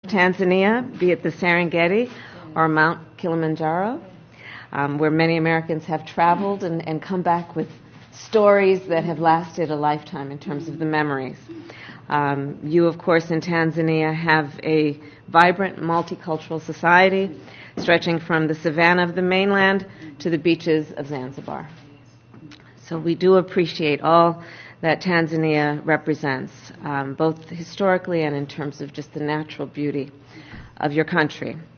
Tanzania, be it the Serengeti or Mount Kilimanjaro, where many Americans have traveled and come back with stories that have lasted a lifetime in terms of the memories. You, of course, in Tanzania have a vibrant multicultural society stretching from the savannah of the mainland to the beaches of Zanzibar. So we do appreciate all that Tanzania represents, both historically and in terms of just the natural beauty of your country.